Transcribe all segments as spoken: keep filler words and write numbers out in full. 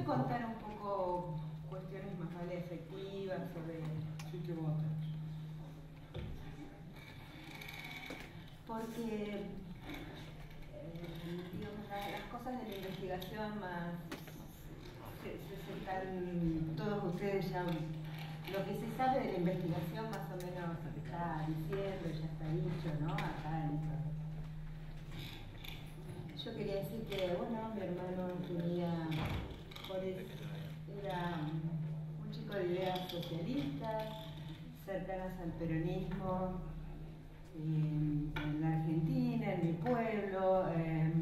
contar un poco cuestiones más vale efectivas sobre... Sí, que vos Porque, eh, digamos, las, las cosas de la investigación más... Se, se, se están, todos ustedes ya... Lo que se sabe de la investigación más o menos se está diciendo, ya está dicho, ¿no? Acá en esto. Yo quería decir que, bueno, mi hermano tenía, era un chico de ideas socialistas, cercanas al peronismo, en, en la Argentina, en mi pueblo. Eh,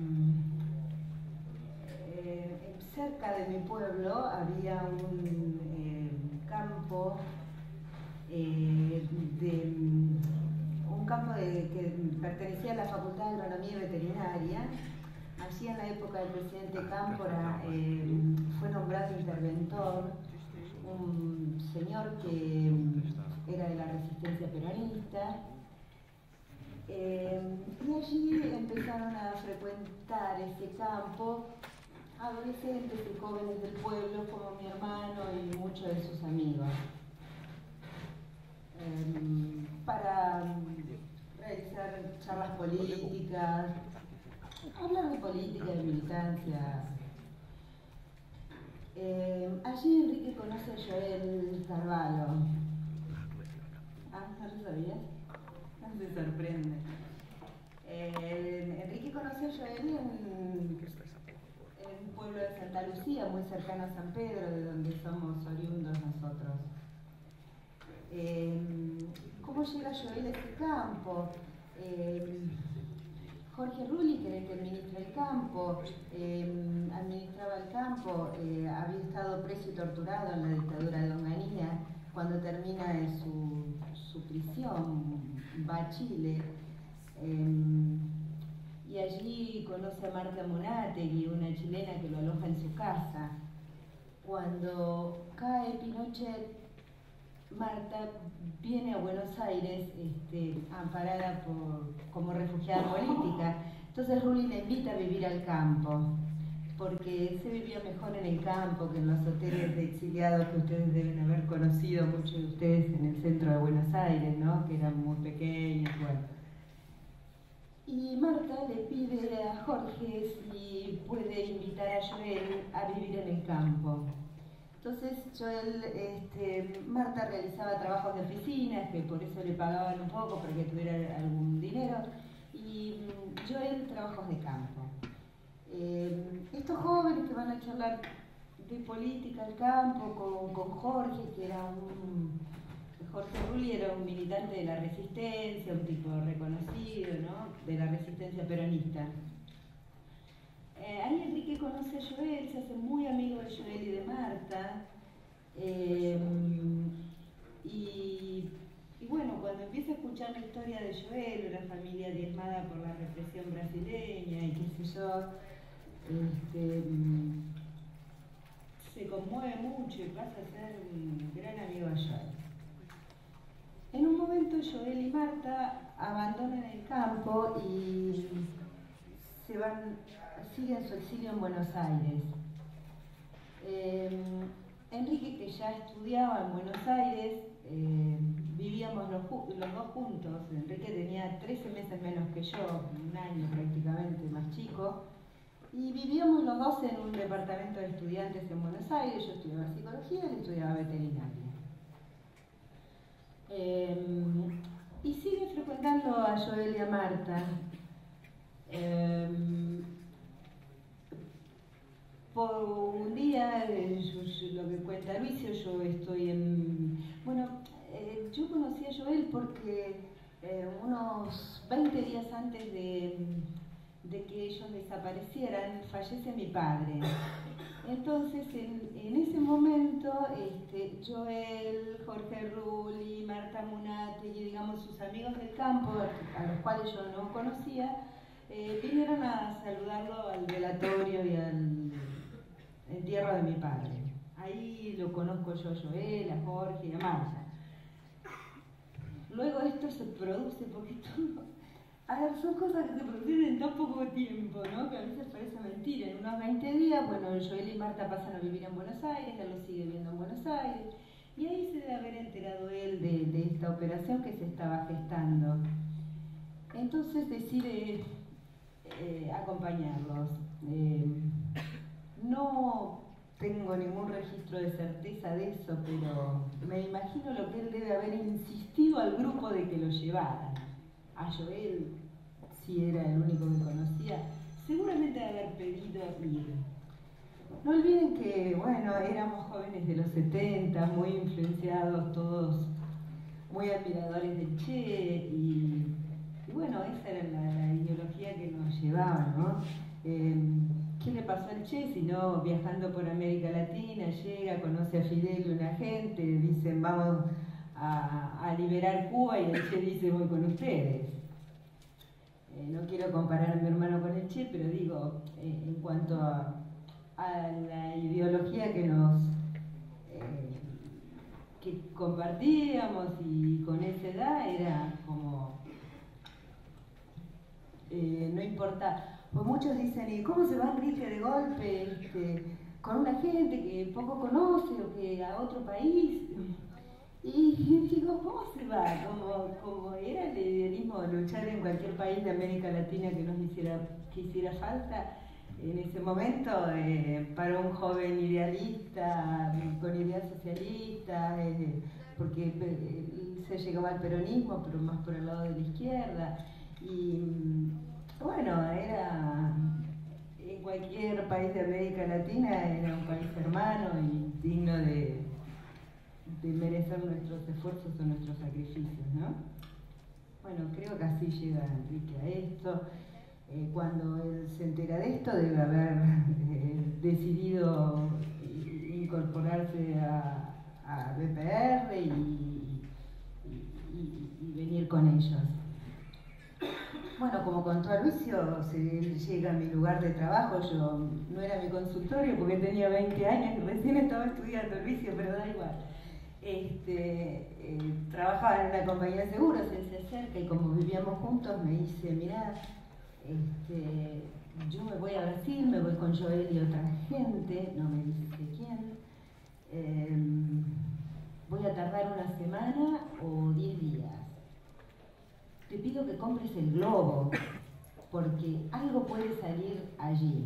eh, cerca de mi pueblo había un eh, campo, eh, de, un campo de, que pertenecía a la Facultad de Agronomía y Veterinaria. Allí en la época del presidente Cámpora eh, fue nombrado interventor un señor que era de la resistencia peronista, eh, y allí empezaron a frecuentar ese campo adolescentes y jóvenes del pueblo como mi hermano y muchos de sus amigos, eh, para realizar charlas políticas, hablar de política, de militancia. Eh, allí Enrique conoce a Joel Carvalho. Ah, ¿no lo sabías? No se sorprende. Eh, Enrique conoce a Joel en, en un pueblo de Santa Lucía, muy cercano a San Pedro, de donde somos oriundos nosotros. Eh, ¿Cómo llega Joel a este campo? Eh, Jorge Rulli, que era el que administra el campo, eh, administraba el campo, eh, había estado preso y torturado en la dictadura de Onganía. Cuando termina su, su prisión, va a Chile, eh, y allí conoce a Marta Monategui, una chilena que lo aloja en su casa. Cuando cae Pinochet, Marta viene a Buenos Aires este, amparada por, como refugiada política. Entonces Rulli la invita a vivir al campo, porque se vivía mejor en el campo que en los hoteles de exiliados que ustedes deben haber conocido, muchos de ustedes en el centro de Buenos Aires, ¿no? Que eran muy pequeños, bueno. Y Marta le pide a Jorge si puede invitar a Joel a vivir en el campo. Entonces Joel, este, Marta realizaba trabajos de oficinas, que por eso le pagaban un poco para que tuviera algún dinero, y Joel trabajos de campo. Eh, estos jóvenes que van a charlar de política al campo con, con Jorge, que era un... Jorge Rulli era un militante de la resistencia, un tipo reconocido, ¿no? De la resistencia peronista. Eh, ahí Enrique conoce a Joel, se hace muy amigo de Joel y de Marta. Eh, y, y bueno, cuando empieza a escuchar la historia de Joel, una familia diezmada por la represión brasileña y qué sé yo, este, se conmueve mucho y pasa a ser un gran amigo de Joel. En un momento Joel y Marta abandonan el campo y se van, siguen su exilio en Buenos Aires. Eh, Enrique, que ya estudiaba en Buenos Aires, eh, vivíamos los, los dos juntos. Enrique tenía trece meses menos que yo, un año prácticamente más chico, y vivíamos los dos en un departamento de estudiantes en Buenos Aires. Yo estudiaba psicología y él estudiaba veterinaria. Eh, y sigue frecuentando a Joel y a Marta. Eh, por un día, eh, yo, yo, lo que cuenta Luisio, yo estoy en... Bueno, eh, yo conocí a Joel porque eh, unos veinte días antes de, de que ellos desaparecieran, fallece mi padre. Entonces, en, en ese momento, este, Joel, Jorge Rulli, Marta Monategui, digamos, sus amigos del campo, a los cuales yo no conocía, eh, vinieron a saludarlo al velatorio y al entierro de mi padre. Ahí lo conozco yo a Joel, a Jorge y a Marta. Luego esto se produce porque todo, A ver, son cosas que se producen en tan poco tiempo, ¿no? Que a veces parece mentira. En unos veinte días, bueno, Joel y Marta pasan a vivir en Buenos Aires, él lo sigue viendo en Buenos Aires, y ahí se debe haber enterado él de, de esta operación que se estaba gestando. Entonces decide eh, acompañarlos. Eh, no tengo ningún registro de certeza de eso, pero me imagino lo que él debe haber insistido al grupo de que lo llevaran. A Joel, si era el único que conocía, seguramente debe haber pedido ir. No olviden que, bueno, éramos jóvenes de los setenta, muy influenciados todos, muy admiradores del Che, y, y bueno, esa era la, la ideología que nos llevaba, ¿no? Eh, ¿Qué le pasó al Che? Si no, viajando por América Latina, llega, conoce a Fidel y una gente, dicen vamos a, a liberar Cuba, y el Che dice voy con ustedes. Eh, no quiero comparar a mi hermano con el Che, pero digo, eh, en cuanto a, a la ideología que nos eh, que compartíamos, y con esa edad era como eh, no importa. Pues muchos dicen, ¿y cómo se va Enrique de golpe este, con una gente que poco conoce o que a otro país? Y digo, ¿cómo se va? Como, como era el idealismo de luchar en cualquier país de América Latina que nos hiciera, que hiciera falta en ese momento, eh, para un joven idealista, con ideas socialistas, eh, porque eh, se llegaba al peronismo, pero más por el lado de la izquierda. Y bueno, era en cualquier país de América Latina, era un país hermano y digno de, de merecer nuestros esfuerzos o nuestros sacrificios, ¿no? Bueno, creo que así llega Enrique a esto. Eh, cuando él se entera de esto, debe haber eh, decidido incorporarse a, a B P R y, y, y, y venir con ellos. Bueno, como contó Aloisio, se llega a mi lugar de trabajo. Yo no era mi consultorio porque tenía veinte años y recién estaba estudiando, Aloisio, pero da igual. Este, eh, trabajaba en una compañía de seguros, él se acerca y como vivíamos juntos me dice, mirá, este, yo me voy a Brasil, me voy con Joel y otra gente, no me dice quién, eh, voy a tardar una semana o diez días. Te pido que compres el globo, porque algo puede salir allí.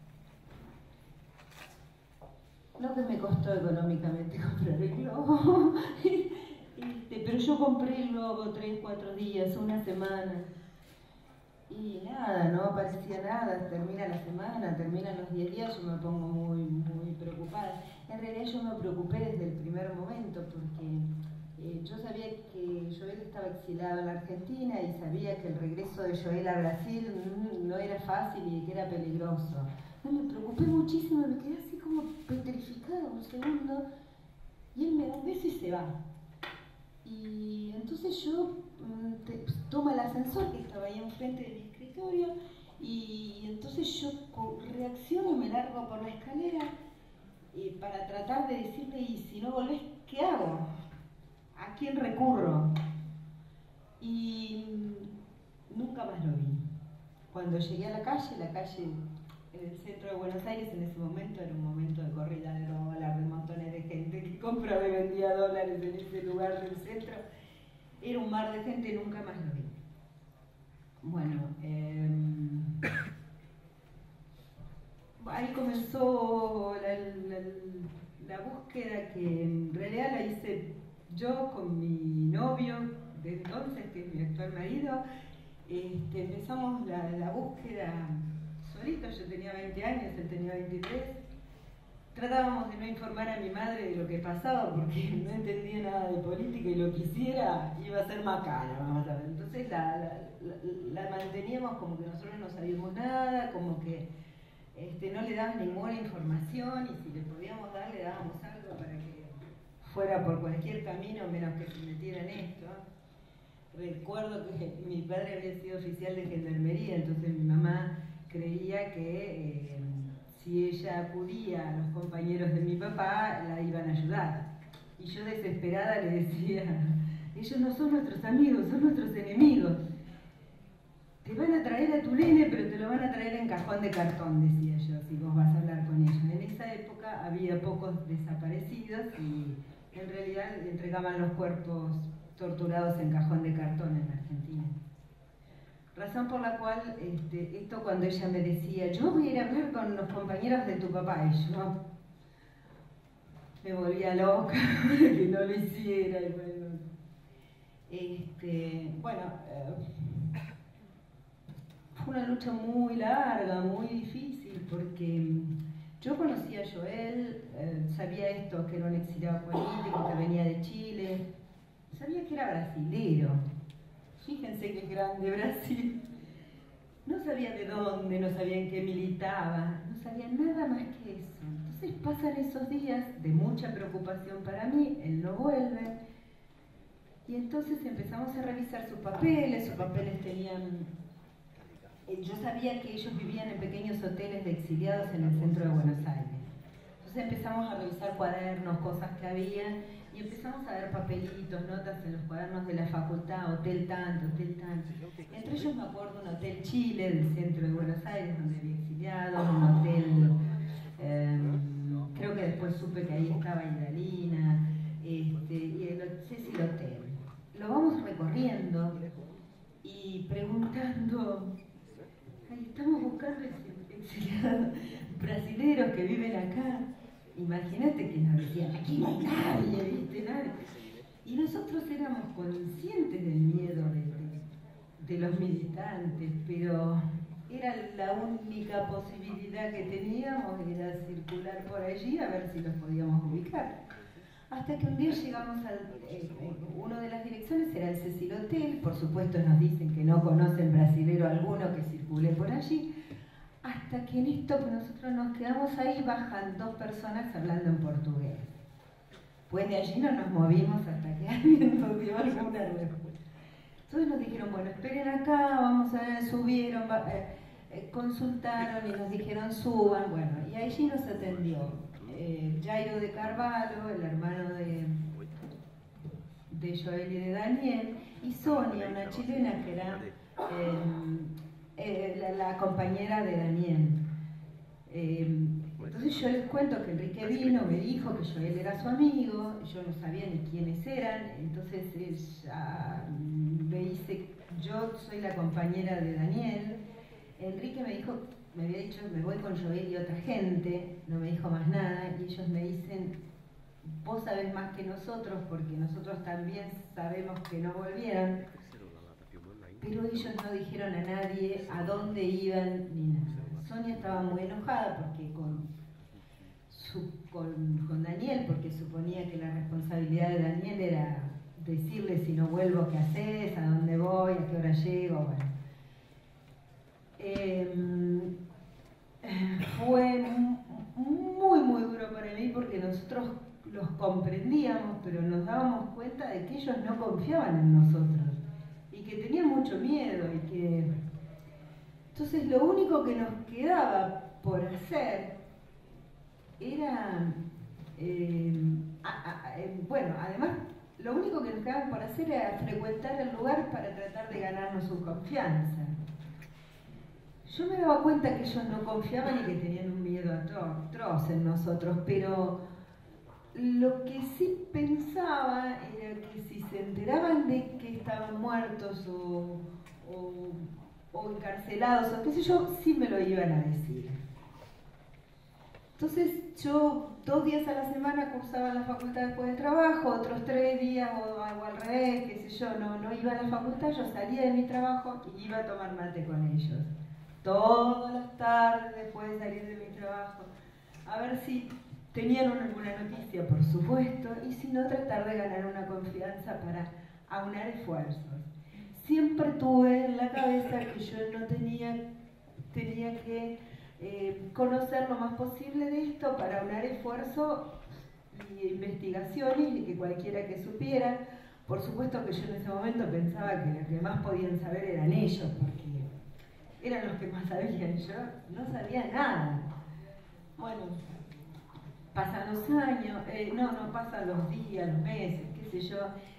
Lo que me costó económicamente comprar el globo. este, pero yo compré el globo tres, cuatro días, una semana. Y nada, no aparecía nada, termina la semana, terminan los diez días, yo me pongo muy, muy preocupada. En realidad yo me preocupé desde el primer momento, porque Eh, yo sabía que Joel estaba exilado en la Argentina y sabía que el regreso de Joel a Brasil mm, no era fácil y que era peligroso. No, me preocupé muchísimo, me quedé así como petrificada un segundo, y él me da un beso y se va. Y entonces yo mm, te, tomo el ascensor que estaba ahí enfrente de mi escritorio, y entonces yo reacciono y me largo por la escalera eh, para tratar de decirle, y si no volvés, ¿qué hago? ¿A quién recurro? Y nunca más lo vi. Cuando llegué a la calle, la calle en el centro de Buenos Aires en ese momento era un momento de corrida de dólar, de montones de gente que compraba y vendía dólares en ese lugar del centro. Era un mar de gente, nunca más lo vi. Bueno, eh, ahí comenzó la, la, la búsqueda, que en realidad la hice yo con mi novio de entonces, que es mi actual marido. Este, empezamos la, la búsqueda solitos, yo tenía veinte años, él tenía veintitrés. Tratábamos de no informar a mi madre de lo que pasaba porque no entendía nada de política y lo que hiciera iba a ser macana, vamos a ver. Entonces la, la, la, la manteníamos como que nosotros no sabíamos nada, como que este, no le daban ninguna información, y si le podíamos dar, le dábamos algo para que fuera por cualquier camino menos que se metiera en esto. Recuerdo que mi padre había sido oficial de gendarmería, entonces mi mamá creía que eh, si ella acudía a los compañeros de mi papá, la iban a ayudar. Y yo desesperada le decía, ellos no son nuestros amigos, son nuestros enemigos. te van a traer a tu nene, pero te lo van a traer en cajón de cartón, decía yo, si vos vas a hablar con ellos. En esa época había pocos desaparecidos y en realidad entregaban los cuerpos torturados en cajón de cartón en Argentina. Razón por la cual, este, esto cuando ella me decía, yo voy a ir a hablar con los compañeros de tu papá, y yo me volvía loca que no lo hiciera. Y bueno, este, bueno eh, fue una lucha muy larga, muy difícil, porque yo conocía a Joel, eh, sabía esto, que era un exiliado político, que venía de Chile, sabía que era brasilero. Fíjense qué grande Brasil. No sabía de dónde, no sabía en qué militaba, no sabía nada más que eso. Entonces pasan esos días de mucha preocupación para mí, él no vuelve, y entonces empezamos a revisar sus papeles, sus papeles tenían... Yo sabía que ellos vivían en pequeños hoteles de exiliados en el centro de Buenos Aires. Entonces empezamos a revisar cuadernos, cosas que había, y empezamos a ver papelitos, notas en los cuadernos de la facultad, hotel tanto, hotel tanto. Entre ellos me acuerdo un hotel Chile del centro de Buenos Aires, donde había exiliados, un hotel, eh, creo que después supe que ahí estaba Hidalina, este, y el Cecil Hotel. Lo vamos recorriendo y preguntando, ay, estamos buscando exiliados brasileros que viven acá. Imagínate que nos decían, aquí no hay nadie, ¿viste? Nadie. Y nosotros éramos conscientes del miedo de, de, de los militantes, pero era la única posibilidad que teníamos, era circular por allí a ver si los podíamos ubicar. Hasta que un día llegamos al... Eh, una de las direcciones era el Cecil Hotel, por supuesto nos dicen que no conocen brasilero alguno que circule por allí. Hasta que en esto que nosotros nos quedamos ahí, bajan dos personas hablando en portugués. Pues de allí no nos movimos hasta que alguien nos dio alguna respuesta. Entonces nos dijeron, bueno, esperen acá, vamos a ver, subieron, eh, eh, consultaron y nos dijeron, suban, bueno, y allí nos atendió eh, Jairo de Carvalho, el hermano de, de Joel y de Daniel, y Sonia, una chilena que era... Eh, Eh, la, la compañera de Daniel. Eh, entonces yo les cuento que Enrique vino, me dijo que Joel era su amigo, yo no sabía ni quiénes eran, entonces ella me dice, yo soy la compañera de Daniel. Enrique me dijo, me había dicho, me voy con Joel y otra gente, no me dijo más nada, y ellos me dicen, vos sabés más que nosotros, porque nosotros también sabemos que no volvieron. Pero ellos no dijeron a nadie a dónde iban ni nada. Sonia estaba muy enojada porque con, su, con, con Daniel, porque suponía que la responsabilidad de Daniel era decirle si no vuelvo qué haces, a dónde voy, a qué hora llego. Bueno. Eh, fue muy muy duro para mí porque nosotros los comprendíamos, pero nos dábamos cuenta de que ellos no confiaban en nosotros. Y que tenía mucho miedo y que... Entonces lo único que nos quedaba por hacer era... Eh, a, a, eh, bueno, además, lo único que nos quedaba por hacer era frecuentar el lugar para tratar de ganarnos su confianza. Yo me daba cuenta que ellos no confiaban y que tenían un miedo atroz en nosotros, pero... Lo que sí pensaba era que si se enteraban de que estaban muertos o, o, o encarcelados o qué sé yo, sí me lo iban a decir. Entonces yo dos días a la semana cursaba en la facultad después de trabajo, otros tres días o, o al revés, qué sé yo, no, no iba a la facultad, yo salía de mi trabajo y iba a tomar mate con ellos. Todas las tardes después de salir de mi trabajo, a ver si... Tenían alguna noticia, por supuesto, y si no, tratar de ganar una confianza para aunar esfuerzos. Siempre tuve en la cabeza que yo no tenía, tenía que eh, conocer lo más posible de esto para aunar esfuerzo y investigaciones y que cualquiera que supiera. Por supuesto que yo en ese momento pensaba que los que más podían saber eran ellos, porque eran los que más sabían. Yo no sabía nada. Bueno, pasan los años, eh, no, no pasan los días, los meses, qué sé yo.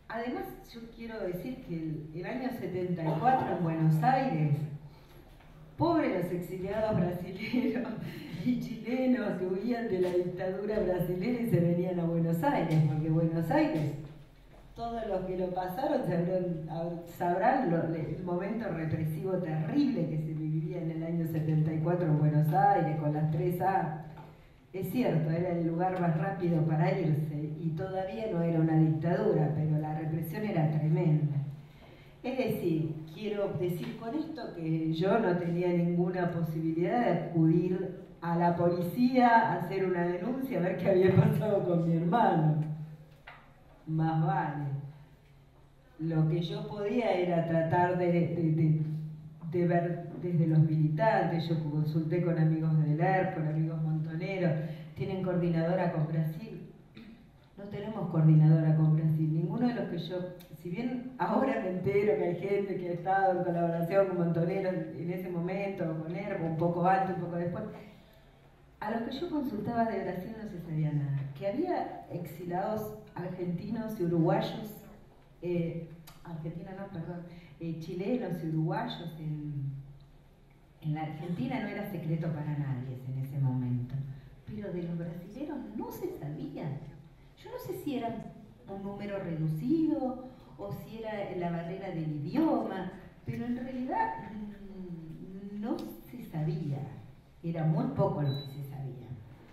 además yo quiero decir que el, el año setenta y cuatro en Buenos Aires, pobres los exiliados brasileños y chilenos que huían de la dictadura brasilera y se venían a Buenos Aires, porque Buenos Aires, todos los que lo pasaron sabrán, sabrán lo, el momento represivo terrible que se vivía en el año setenta y cuatro en Buenos Aires, con las tres A. Es cierto, era el lugar más rápido para irse y todavía no era una dictadura, pero la represión era tremenda. Es decir, quiero decir con esto que yo no tenía ninguna posibilidad de acudir a la policía a hacer una denuncia, a ver qué había pasado con mi hermano. Más vale. Lo que yo podía era tratar de, de, de, de ver desde los militantes. Yo consulté con amigos del E R P, con amigos montoneros. ¿Tienen coordinadora con Brasil? No tenemos coordinadora con Brasil. Ninguno de los que yo, si bien ahora me entero que hay gente que ha estado en colaboración con montoneros en ese momento, con E R P, un poco antes, un poco después, a los que yo consultaba de Brasil no se sabía nada. Que había exilados argentinos y uruguayos, eh, argentinos no, perdón, eh, chilenos y uruguayos en, en la Argentina no era secreto para nadie en ese momento. Pero de los brasileños no se sabía. Yo no sé si era un número reducido o si era la barrera del idioma, pero en realidad mmm, no se sabía. Era muy poco lo que se sabía.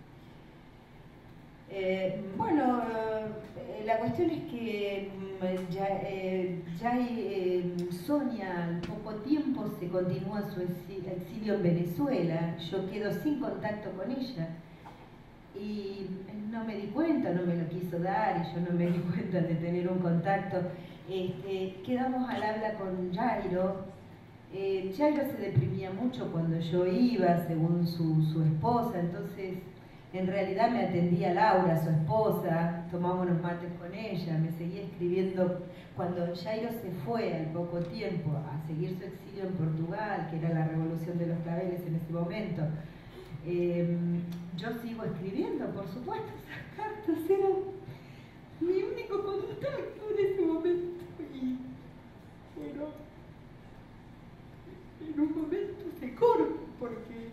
Eh, bueno, eh, la cuestión es que ya, eh, ya eh, Sonia al poco tiempo se continúa su exilio en Venezuela. Yo quedo sin contacto con ella y no me di cuenta, no me lo quiso dar y yo no me di cuenta de tener un contacto. Este, quedamos al habla con Jairo. Eh, Jairo se deprimía mucho cuando yo iba, según su, su esposa, entonces en realidad me atendía Laura, su esposa, tomaba unos mates con ella, me seguía escribiendo. Cuando Jairo se fue al poco tiempo a seguir su exilio en Portugal, que era la revolución de los claveles en ese momento, eh, yo sigo escribiendo, por supuesto, esas cartas eran mi único contacto en ese momento. Y bueno, en un momento se corta porque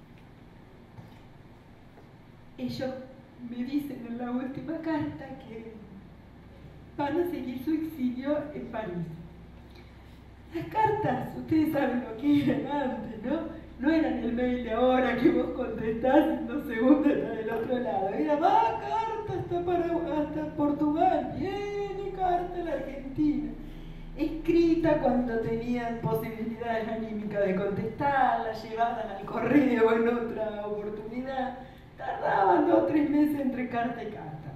ellos me dicen en la última carta que van a seguir su exilio en París. Las cartas, ustedes saben lo que eran antes, ¿no? No eran el mail de ahora que vos contestás en dos segundos del otro lado. Era, va, carta hasta, para, hasta Portugal, viene carta a la Argentina. Escrita cuando tenían posibilidades anímicas de contestarla, llevaban al correo en otra oportunidad. Tardaban dos o tres meses entre carta y carta.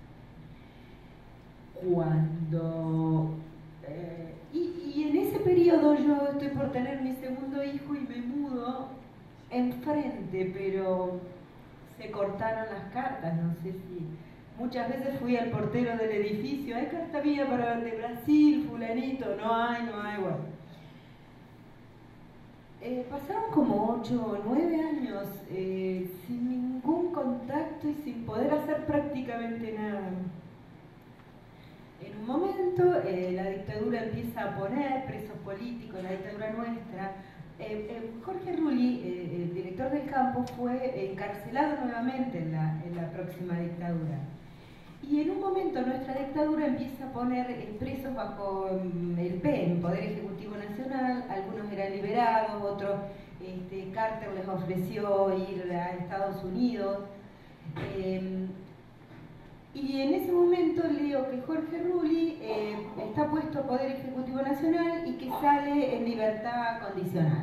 Cuando... Eh, y, y en ese periodo yo estoy por tener mi segundo hijo y me mudo enfrente, pero se cortaron las cartas, no sé si... Muchas veces fui al portero del edificio, ¿hay carta mía para de Brasil, fulanito? No hay, no hay, bueno. Eh, pasaron como ocho o nueve años eh, sin ningún contacto y sin poder hacer prácticamente nada. En un momento eh, la dictadura empieza a poner presos políticos, la dictadura nuestra. Eh, eh, Jorge Rulli, eh, el director del campo, fue encarcelado nuevamente en la, en la próxima dictadura. Y en un momento nuestra dictadura empieza a poner eh, presos bajo um, el P E N, Poder Ejecutivo Nacional. Algunos eran liberados, otros este, Carter les ofreció ir a Estados Unidos. Eh, y en ese momento leo que Jorge Rulli eh, está puesto a Poder Ejecutivo Nacional y que sale en libertad condicional.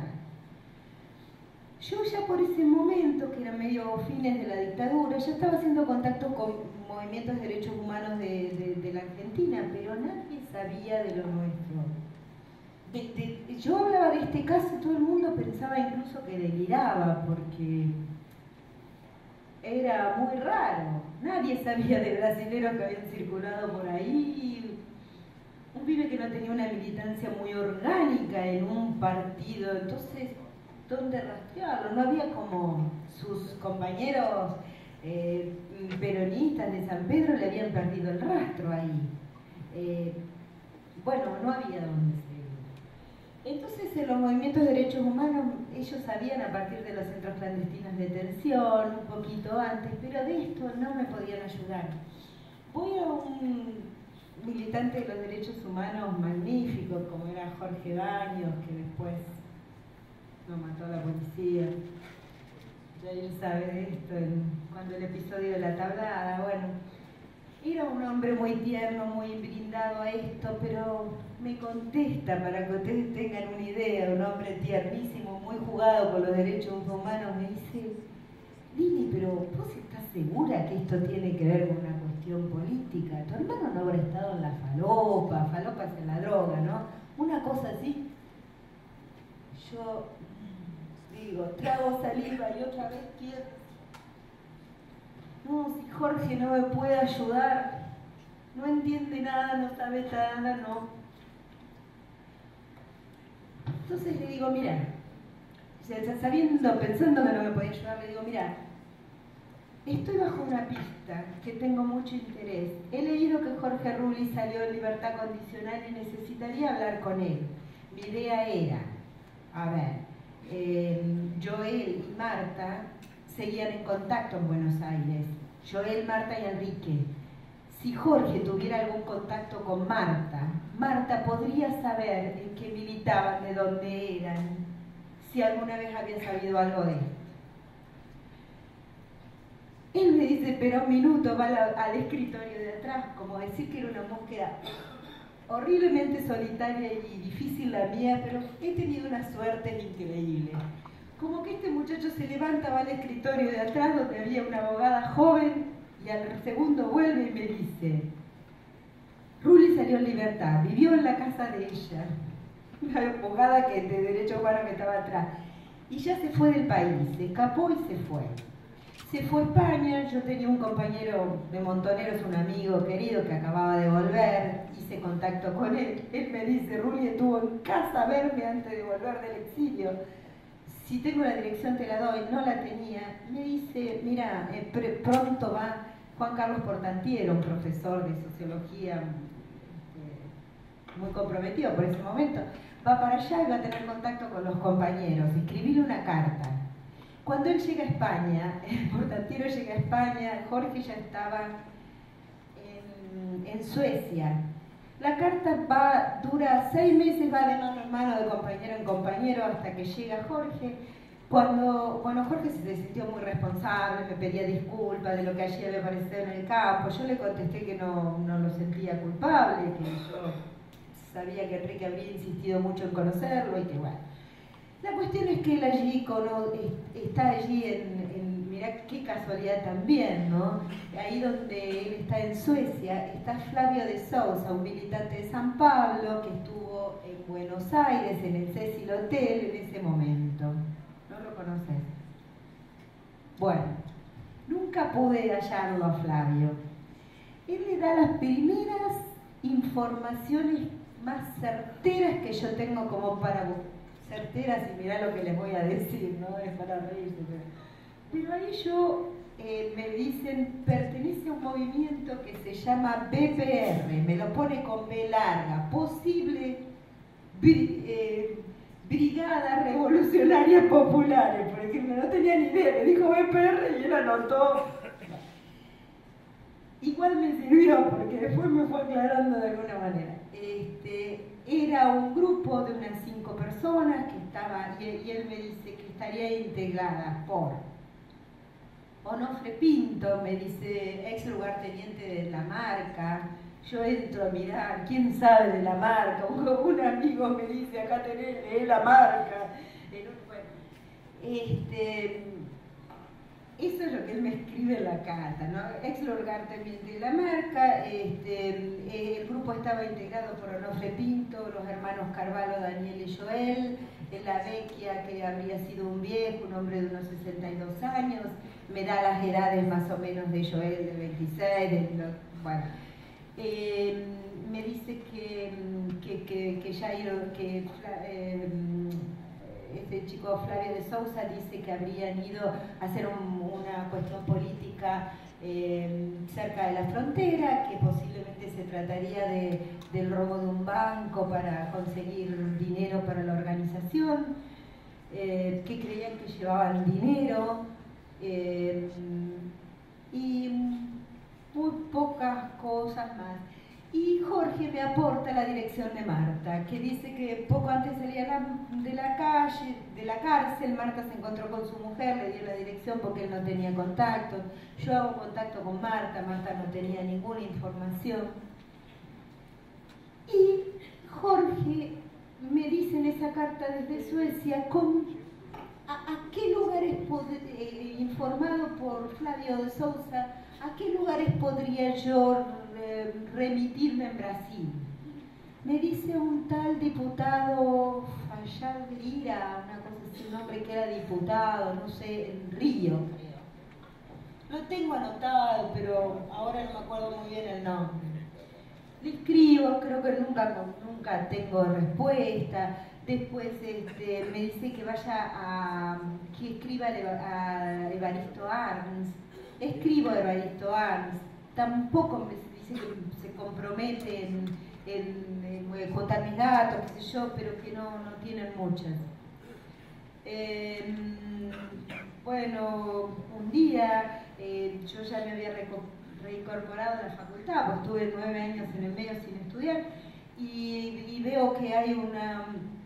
Yo ya por ese momento, que era medio fines de la dictadura, ya estaba haciendo contacto con movimientos de derechos humanos de, de, de la Argentina, pero nadie sabía de lo nuestro. De, de, yo hablaba de este caso y todo el mundo pensaba incluso que deliraba, porque era muy raro. Nadie sabía de brasileros que habían circulado por ahí. Un pibe que no tenía una militancia muy orgánica en un partido, entonces... ¿dónde rastrearlo? No había como sus compañeros eh, peronistas de San Pedro le habían perdido el rastro ahí. Eh, bueno, no había donde seguir. Entonces, en los movimientos de derechos humanos, ellos sabían a partir de los centros clandestinos de detención, un poquito antes, pero de esto no me podían ayudar. Voy a un militante de los derechos humanos magnífico, como era Jorge Baños, que después lo mató a la policía. Ya él sabe de esto, en, cuando el episodio de la tablada, bueno. Era un hombre muy tierno, muy brindado a esto, pero me contesta, para que ustedes tengan una idea, un hombre tiernísimo, muy jugado por los derechos humanos, me dice: Lili, pero ¿vos estás segura que esto tiene que ver con una cuestión política? Tu hermano no habrá estado en la falopa, falopa es en la droga, ¿no? Una cosa así. Yo digo, trago saliva y otra vez quiero... No, si Jorge no me puede ayudar, no entiende nada, no sabe nada, no. Entonces le digo, mira, sabiendo, pensando que no me podía ayudar, le digo, mira, estoy bajo una pista que tengo mucho interés. He leído que Jorge Rulli salió en libertad condicional y necesitaría hablar con él. Mi idea era, a ver, eh, Joel y Marta seguían en contacto en Buenos Aires. Joel, Marta y Enrique. Si Jorge tuviera algún contacto con Marta, Marta podría saber en qué militaban, de dónde eran, si alguna vez había sabido algo de esto. Él me dice, pero un minuto, va al, al escritorio de atrás, como decir que era una búsqueda horriblemente solitaria y difícil la mía, pero he tenido una suerte increíble. Como que este muchacho se levanta, va al escritorio de atrás donde había una abogada joven y al segundo vuelve y me dice: Rulli salió en libertad, vivió en la casa de ella, la abogada que de derecho humano que estaba atrás, y ya se fue del país, se escapó y se fue. Se fue a España. Yo tenía un compañero de Montoneros, un amigo querido que acababa de volver, hice contacto con él. Él me dice: Rulli estuvo en casa a verme antes de volver del exilio. Si tengo la dirección te la doy. No la tenía. Me dice: mira, eh, pronto va Juan Carlos Portantiero, un profesor de sociología eh, muy comprometido por ese momento, va para allá y va a tener contacto con los compañeros. Escribirle una carta. Cuando él llega a España, Portantiero llega a España, Jorge ya estaba en, en Suecia. La carta va, dura seis meses, va de mano en mano, de compañero en compañero, hasta que llega Jorge. Cuando, bueno, Jorge se sintió muy responsable, me pedía disculpas de lo que allí había aparecido en el campo. Yo le contesté que no, no lo sentía culpable, que yo sabía que Enrique habría insistido mucho en conocerlo y que bueno. La cuestión es que él allí cono, está allí en, en, mirá qué casualidad también, ¿no? Ahí donde él está en Suecia, está Flavio de Sousa, un militante de San Pablo que estuvo en Buenos Aires, en el Cecil Hotel, en ese momento. ¿No lo conoces? Bueno, nunca pude hallarlo a Flavio. Él le da las primeras informaciones más certeras que yo tengo como para buscar. Certeras, y mirá lo que les voy a decir, no es para reírse, pero, pero ahí yo eh, me dicen, pertenece a un movimiento que se llama B P R, me lo pone con B larga, posible bri, eh, Brigada Revolucionaria Populares, por ejemplo, no tenía ni idea, me dijo B P R y él anotó. Igual me sirvió porque después me fue aclarando de alguna manera. Este, era un grupo de unas cinco personas que estaba, y, y él me dice que estaría integrada por Onofre Pinto, me dice, ex lugarteniente de La Marca. Yo entro a mirar, ¿quién sabe de La Marca? Un, un amigo me dice, acá tenés, lee La Marca. Bueno, este, eso es lo que él me escribe en la carta, ¿no? Ex lugarteniente de La Marca. Este, el grupo estaba integrado por Onofre Pinto, los hermanos Carvalho, Daniel y Joel, la Vecchia, que habría sido un viejo, un hombre de unos sesenta y dos años, me da las edades más o menos de Joel, de veintiséis, de, bueno. Eh, me dice que, que, que, que Jairo, que eh, este chico Flavio de Sousa dice que habrían ido a hacer un, una cuestión política eh, cerca de la frontera, que posiblemente se trataría de, del robo de un banco para conseguir dinero para la organización, eh, que creían que llevaban dinero, eh, y muy pocas cosas más. Y Jorge me aporta la dirección de Marta, que dice que poco antes de salir de la calle, de la cárcel, Marta se encontró con su mujer, le dio la dirección porque él no tenía contacto. Yo hago contacto con Marta, Marta no tenía ninguna información. Y Jorge me dice en esa carta desde Suecia con a, a qué lugares, eh, informado por Flavio de Sousa, a qué lugares podría yo eh, remitirme en Brasil. Me dice un tal diputado Fayad Lira, una cosa así, un hombre que era diputado, no sé, en Río, creo. Lo tengo anotado, pero ahora no me acuerdo muy bien el nombre. Le escribo, creo que nunca, nunca tengo respuesta. Después este, me dice que vaya a, que escriba a Evaristo Arns. Escribo a Evaristo Arns. Tampoco me dice que se compromete en, en, en juntar mis datos, qué sé yo, pero que no, no tienen muchas. Eh, bueno, un día eh, yo ya me había reincorporado a la facultad, pues estuve nueve años en el medio sin estudiar, y, y veo que hay una,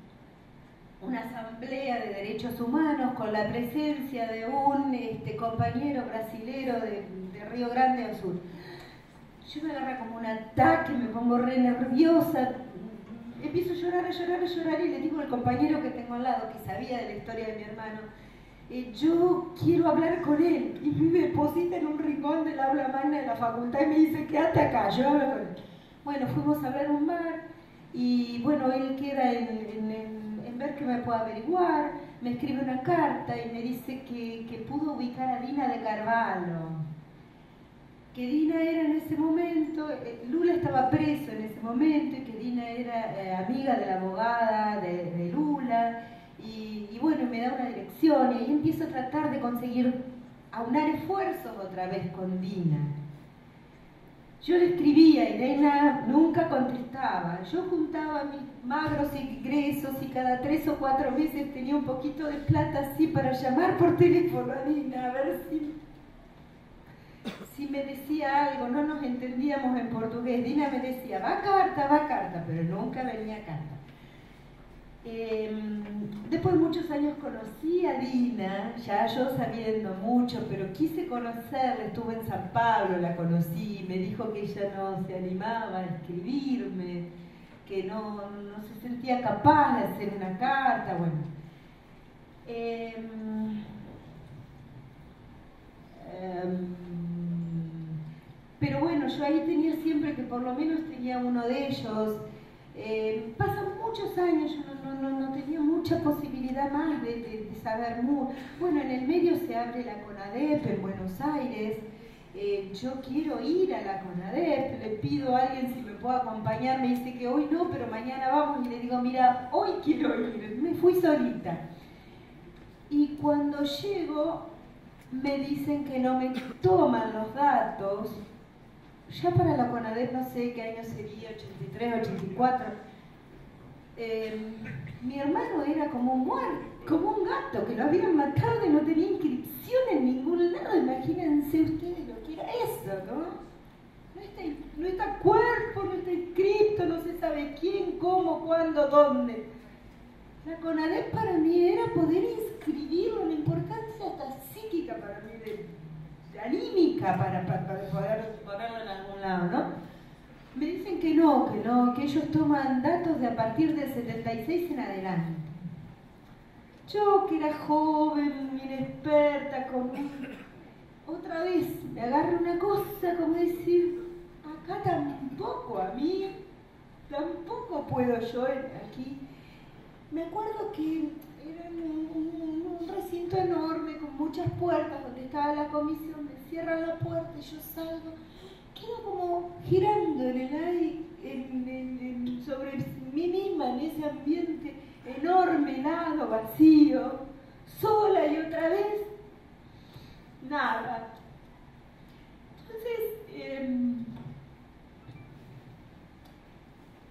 una asamblea de derechos humanos con la presencia de un este, compañero brasilero de, de Río Grande do Sul. Yo me agarra como un ataque, me pongo re nerviosa, empiezo a llorar, a llorar, a llorar, y le digo al compañero que tengo al lado, que sabía de la historia de mi hermano, eh, yo quiero hablar con él, y me deposita en un rincón del aula magna de la facultad y me dice, quédate acá, yo hablo con él. Bueno, fuimos a hablar un bar, y bueno, él queda en, en, en, en ver qué me puede averiguar, me escribe una carta y me dice que, que pudo ubicar a Dina de Carvalho, que Dina era en ese momento, eh, Lula estaba preso en ese momento, y que Dina era eh, amiga de la abogada de, de Lula, y, y bueno, me da una dirección, y ahí empiezo a tratar de conseguir aunar esfuerzos otra vez con Dina. Yo le escribía y Dina nunca contestaba. Yo juntaba mis magros ingresos y cada tres o cuatro meses tenía un poquito de plata así para llamar por teléfono a Dina, a ver si... si me decía algo, no nos entendíamos en portugués. Dina me decía, va carta, va carta, pero nunca venía carta. Eh, después de muchos años conocí a Dina, ya yo sabiendo mucho, pero quise conocerla, estuve en San Pablo, la conocí, me dijo que ella no se animaba a escribirme, que no, no se sentía capaz de hacer una carta, bueno. Eh, eh, Pero bueno, yo ahí tenía siempre que por lo menos tenía uno de ellos. Eh, pasan muchos años, yo no, no, no tenía mucha posibilidad más de, de, de saber mucho. Bueno, en el medio se abre la CONADEP en Buenos Aires. Eh, yo quiero ir a la CONADEP, le pido a alguien si me puede acompañar, me dice que hoy no, pero mañana vamos, y le digo, mira, hoy quiero ir, me fui solita. Y cuando llego, me dicen que no me toman los datos. Ya para la CONADEP, no sé qué año sería, ochenta y tres, ochenta y cuatro, eh, mi hermano era como un muerto, como un gato, que lo habían matado y no tenía inscripción en ningún lado. Imagínense ustedes lo que era eso, ¿no? No está, no está cuerpo, no está inscrito, no se sabe quién, cómo, cuándo, dónde. La CONADEP para mí era poder inscribirlo, una importancia hasta psíquica para mí, de, de anímica para, para, para poder ponerlo en algún lado, ¿no? Me dicen que no, que no, que ellos toman datos de a partir del setenta y seis en adelante. Yo, que era joven, inexperta, con... otra vez me agarra una cosa como decir, acá tampoco, a mí tampoco puedo yo aquí. Me acuerdo que era un, un, un recinto enorme con muchas puertas donde estaba la comisión, me cierran la puerta y yo salgo, quedo como girando en el aire, en, en, en, sobre mí misma, en ese ambiente enorme, helado, vacío, sola, y otra vez, nada.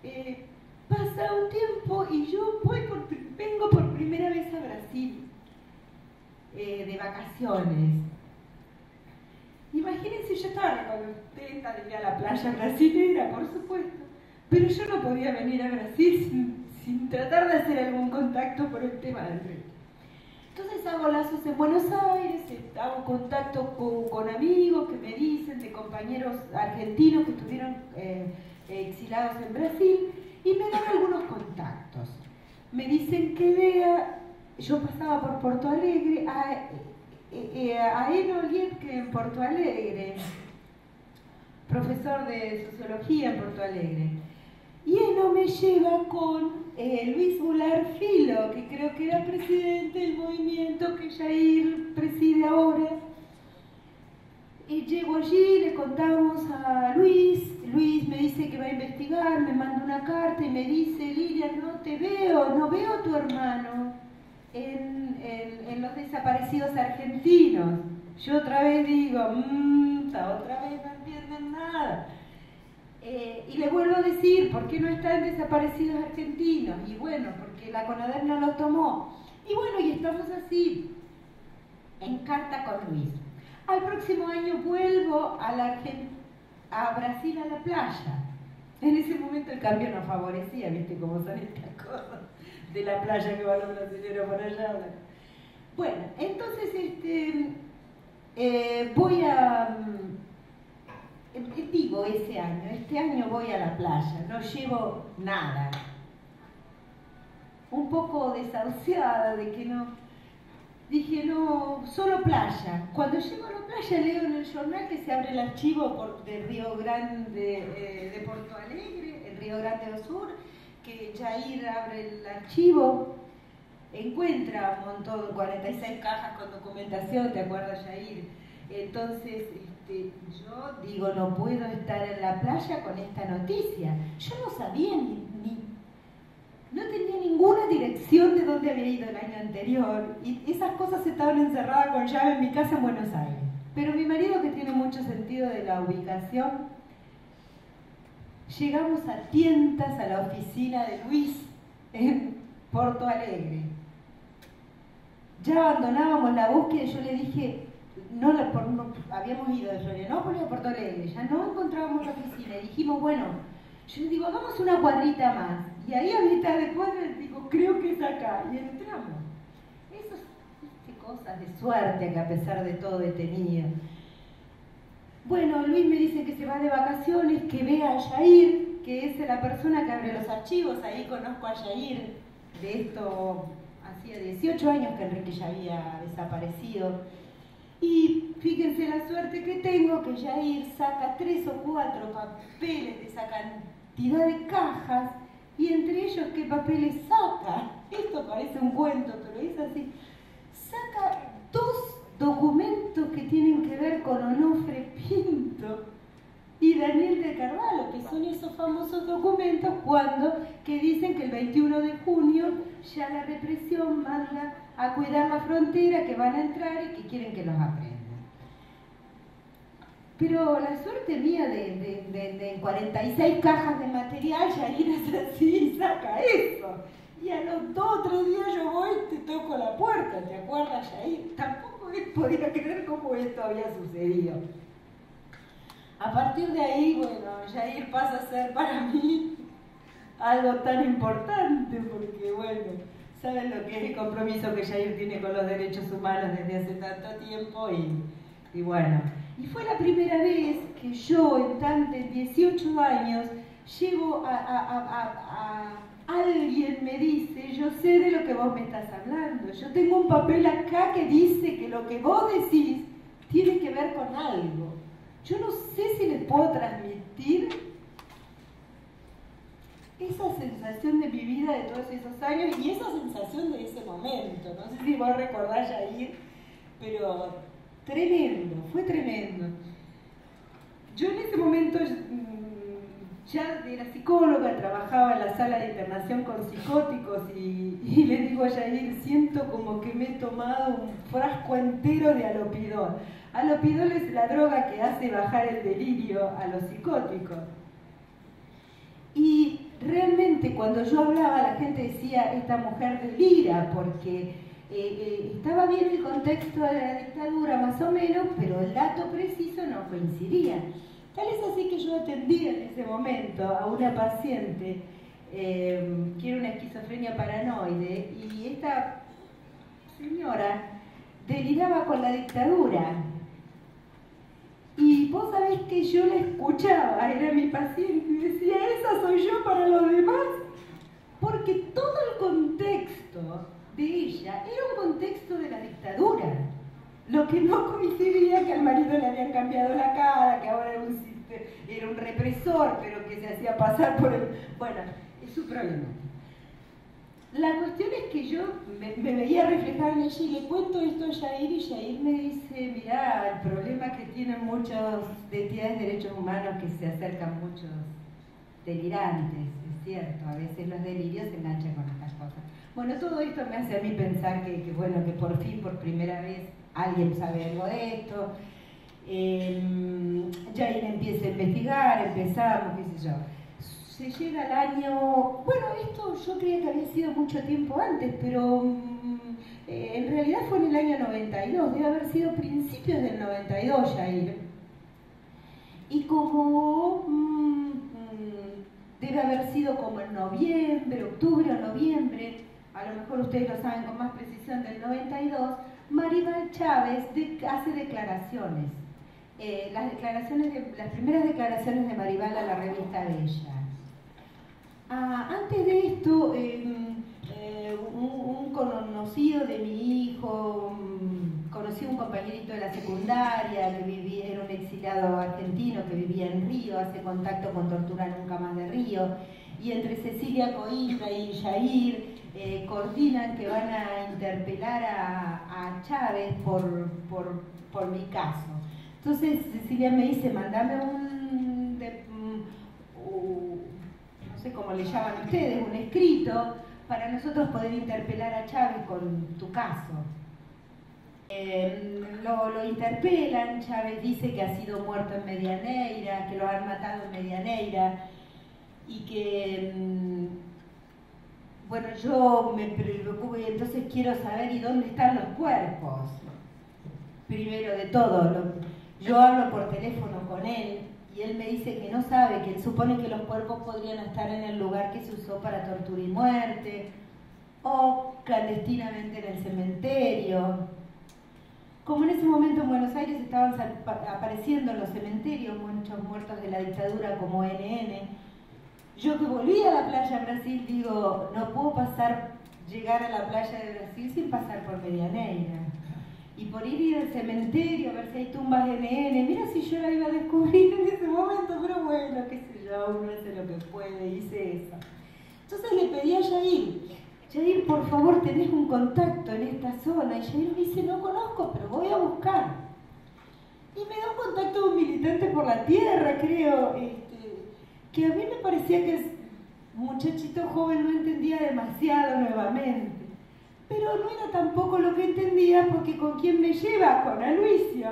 eh, pasa un tiempo y yo voy por, vengo por primera vez a Brasil, eh, de vacaciones. Imagínense, yo estaba recontenta de ir a la playa brasilera, por supuesto, pero yo no podía venir a Brasil sin, sin tratar de hacer algún contacto por el tema del rey. Entonces hago lazos en Buenos Aires, hago contacto con, con amigos que me dicen, de compañeros argentinos que estuvieron eh, exilados en Brasil, y me dan algunos contactos. Me dicen que vea, yo pasaba por Porto Alegre, a, eh, a Eno Liepke en Porto Alegre, profesor de sociología en Porto Alegre. Y Eno me lleva con eh, Luis Goulart Filo, que creo que era presidente del movimiento que Jair preside ahora. Y llego allí, le contamos a Luis, Luis me dice que va a investigar, me manda una carta y me dice: Lilia, no te veo, no veo a tu hermano en, en, en los desaparecidos argentinos. Yo otra vez digo, mmm, otra vez no entienden nada. Eh, y le vuelvo a decir, ¿por qué no están desaparecidos argentinos? Y bueno, porque la CONADER no lo tomó. Y bueno, y estamos así, en carta con Luis. Al próximo año vuelvo a, la a Brasil a la playa. En ese momento el cambio nos favorecía, ¿viste cómo son estas cosas? De la playa que van los brasileños para allá. Bueno, entonces este, eh, voy a... Digo ese año, este año voy a la playa, no llevo nada. Un poco desahuciada de que no... Dije, no, solo playa. Cuando llego a la playa leo en el jornal que se abre el archivo por, de Río Grande, eh, de Porto Alegre, el Río Grande do Sur, que Jair abre el archivo, encuentra un montón, cuarenta y seis cajas con documentación, ¿te acuerdas, Jair? Entonces, este, yo digo, no puedo estar en la playa con esta noticia. Yo no sabía ni, ni no tenía ninguna dirección de dónde había ido el año anterior, y esas cosas estaban encerradas con llave en mi casa en Buenos Aires. Pero mi marido, que tiene mucho sentido de la ubicación, llegamos a tientas a la oficina de Luis en Porto Alegre. Ya abandonábamos la búsqueda y yo le dije, no, por, no habíamos ido de Florianópolis a Porto Alegre, ya no encontrábamos la oficina, y dijimos, bueno, yo le digo, hagamos una cuadrita más. Y ahí a mitad de cuadra le digo, creo que es acá. Y entramos. Esas cosas de suerte que a pesar de todo he tenido. Bueno, Luis me dice que se va de vacaciones, que vea a Jair, que es la persona que abre los archivos. Ahí conozco a Jair. De esto hacía dieciocho años que Enrique ya había desaparecido. Y fíjense la suerte que tengo, que Jair saca tres o cuatro papeles de esa cantidad de cajas, y entre ellos, ¿qué papeles saca? Esto parece un cuento, pero es así. Saca dos documentos que tienen que ver con Onofre Pinto y Daniel de Carvalho, que son esos famosos documentos cuando, que dicen que el veintiuno de junio ya la represión manda a cuidar la frontera, que van a entrar y que quieren que los aprendan. Pero la suerte mía de, de, de, de cuarenta y seis cajas de material, Jair es así y saca eso. Y a los dos o tres días yo voy y te toco la puerta, ¿te acuerdas, Jair? Tampoco él podía creer cómo esto había sucedido. A partir de ahí, bueno, Jair pasa a ser para mí algo tan importante, porque bueno, saben lo que es el compromiso que Jair tiene con los derechos humanos desde hace tanto tiempo, y, y bueno... Y fue la primera vez que yo, en tantos dieciocho años, llego a, a, a, a, a alguien me dice, yo sé de lo que vos me estás hablando, yo tengo un papel acá que dice que lo que vos decís tiene que ver con algo. Yo no sé si les puedo transmitir esa sensación de mi vida de todos esos años y esa sensación de ese momento. No sé si vos recordás, Jair, pero... tremendo, fue tremendo. Yo en ese momento ya era psicóloga, trabajaba en la sala de internación con psicóticos y, y le digo a Jair, siento como que me he tomado un frasco entero de alopidol. Alopidol es la droga que hace bajar el delirio a los psicóticos. Y realmente justamente cuando yo hablaba la gente decía, esta mujer delira, porque eh, eh, estaba bien el contexto de la dictadura más o menos, pero el dato preciso no coincidía. Tal es así que yo atendí en ese momento a una paciente eh, que era una esquizofrenia paranoide, y esta señora deliraba con la dictadura. Y vos sabés que yo la escuchaba, era mi paciente, y decía, esa soy yo para los demás, porque todo el contexto de ella era un contexto de la dictadura. Lo que no coincidía que al marido le habían cambiado la cara, que ahora era un, era un represor, pero que se hacía pasar por el... Bueno, es su problema. La cuestión es que yo me, me veía reflejada en ella y le cuento esto a Yair, y Yair me dice, mirá, el problema que tienen muchos de entidades de derechos humanos, que se acercan muchos delirantes, es cierto, a veces los delirios se enganchan con estas cosas. Bueno, todo esto me hace a mí pensar que, que bueno, que por fin, por primera vez, alguien sabe algo de esto. Eh, Yair empieza a investigar, empezamos, qué sé yo. Se llega al año... Bueno, esto yo creía que había sido mucho tiempo antes, pero mmm, eh, en realidad fue en el año noventa y dos, debe haber sido principios del noventa y dos, Yair. Y como... Mmm, debe haber sido como en noviembre, octubre o noviembre, a lo mejor ustedes lo saben con más precisión, del noventa y dos, Maribal Chávez de, hace declaraciones. Eh, las, declaraciones de, las primeras declaraciones de Maribal a la revista Bella. Ah, antes de esto, eh, eh, un, un conocido de mi hijo, um, conocí a un compañerito de la secundaria que vivía, era un exiliado argentino que vivía en Río, hace contacto con Tortura Nunca Más de Río, y entre Cecilia Coimbra y Yair eh, coordinan que van a interpelar a, a Chávez por, por, por mi caso. Entonces Cecilia me dice, mandame un... De, um, uh, no sé cómo le llaman ustedes, un escrito, para nosotros poder interpelar a Chávez con tu caso. Eh, lo, lo interpelan, Chávez dice que ha sido muerto en Medianeira, que lo han matado en Medianeira, y que, mmm, bueno, yo me preocupo y entonces quiero saber, ¿y dónde están los cuerpos? Primero de todo, lo, yo hablo por teléfono con él, y él me dice que no sabe, que él supone que los cuerpos podrían estar en el lugar que se usó para tortura y muerte, o clandestinamente en el cementerio. Como en ese momento en Buenos Aires estaban apareciendo en los cementerios muchos muertos de la dictadura como N N, yo que volví a la playa de Brasil digo, no puedo pasar, llegar a la playa de Brasil sin pasar por Medianeira. Y por ir, ir al cementerio a ver si hay tumbas de N N, mira si yo la iba a descubrir en ese momento, pero bueno, qué sé yo, uno hace lo que puede, hice eso. Entonces le pedí a Yair, Yair, por favor, tenés un contacto en esta zona. Y Yair me dice, no conozco, pero voy a buscar. Y me da un contacto de un militante por la tierra, creo, este, que a mí me parecía que es un muchachito joven, no entendía demasiado nuevamente. Pero no era tampoco lo que entendía, porque ¿con quién me lleva? Con Aloisio.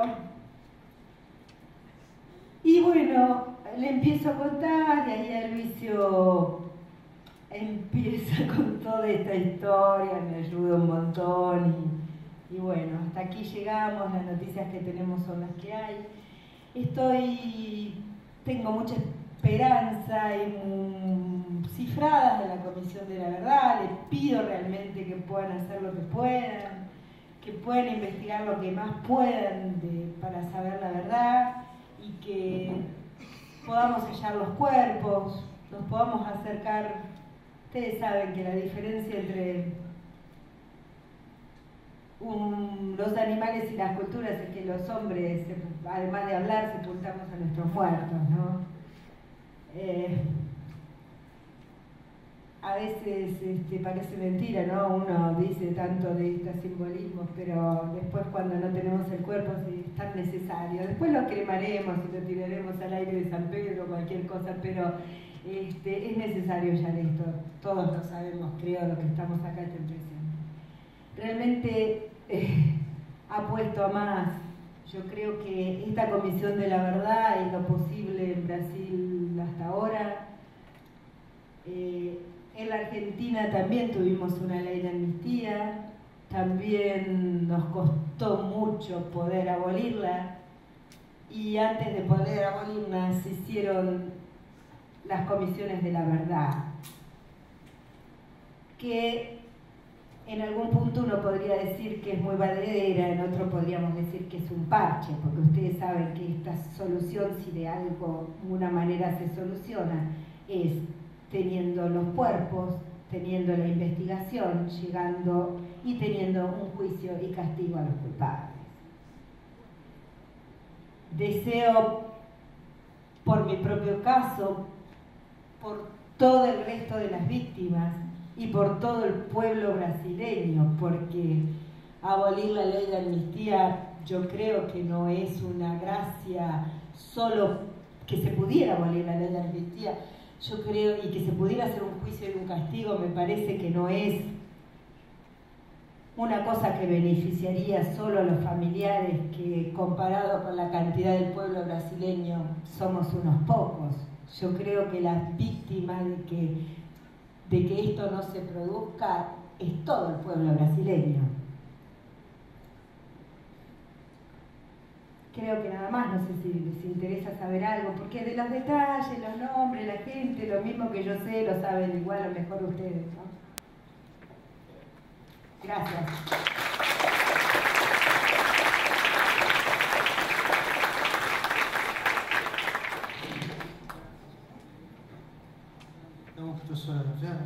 Y bueno, le empiezo a contar, y ahí Aloisio empieza con toda esta historia, me ayuda un montón, y, y bueno, hasta aquí llegamos, las noticias que tenemos son las que hay. Estoy, tengo mucha esperanza y um, cifradas de la Comisión de la Verdad, les pido realmente que puedan hacer lo que puedan, que puedan investigar lo que más puedan de, para saber la verdad, y que podamos hallar los cuerpos, nos podamos acercar. Ustedes saben que la diferencia entre um, los animales y las culturas es que los hombres, además de hablar, sepultamos a nuestros muertos, ¿no? Eh, a veces este, parece mentira, ¿no? Uno dice tanto de estos simbolismos, pero después cuando no tenemos el cuerpo es tan necesario. Después lo cremaremos y lo tiraremos al aire de San Pedro o cualquier cosa, pero este, es necesario ya esto. Todos lo sabemos, creo, lo que estamos acá esta impresión. Realmente eh, apuesto a más. Yo creo que esta Comisión de la Verdad y lo posible en Brasil hasta ahora Eh, en la Argentina también tuvimos una ley de amnistía, también nos costó mucho poder abolirla, y antes de poder abolirla se hicieron las comisiones de la verdad, que en algún punto uno podría decir que es muy valedera, en otro podríamos decir que es un parche, porque ustedes saben que esta solución, si de algo, de una manera se soluciona, es teniendo los cuerpos, teniendo la investigación, llegando y teniendo un juicio y castigo a los culpables. Deseo, por mi propio caso, por todo el resto de las víctimas y por todo el pueblo brasileño, porque abolir la ley de amnistía yo creo que no es una gracia solo que se pudiera abolir la ley de amnistía. Yo creo, y que se pudiera hacer un juicio y un castigo, me parece que no es una cosa que beneficiaría solo a los familiares, que comparado con la cantidad del pueblo brasileño somos unos pocos. Yo creo que las víctimas de que, de que esto no se produzca es todo el pueblo brasileño. Creo que nada más, no sé si les interesa saber algo, porque de los detalles, los nombres, la gente, lo mismo que yo sé, lo saben igual o mejor ustedes, ¿no? Gracias. Então, professora Vera?